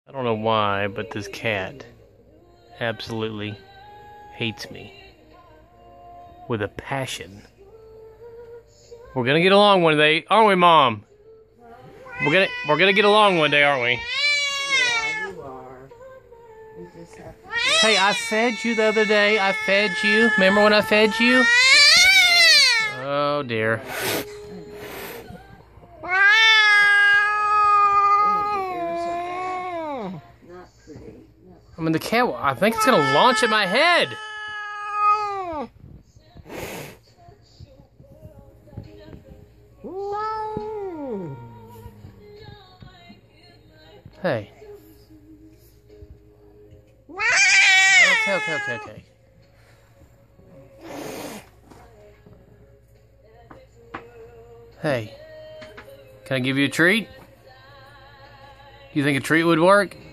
I don't know why, but this cat absolutely hates me with a passion. We're gonna get along one day, aren't we, Mom? We're gonna get along one day, aren't we? Yeah, you are. You just have to... Hey, I fed you the other day. I fed you. Remember when I fed you? Oh dear. I mean, the cat, I think it's going to launch at my head. Hey. Okay. Hey. Can I give you a treat? You think a treat would work?